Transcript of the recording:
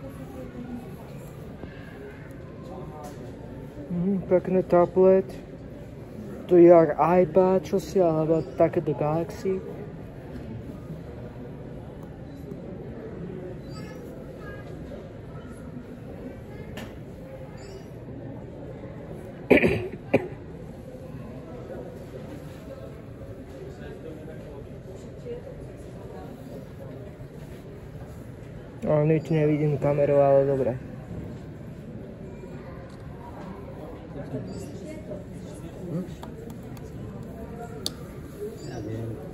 Pekný tablet. Tu je iPad, čo si, alebo takéto Galaxy. Nič nevidím kameru, ale dobre. Ja viem.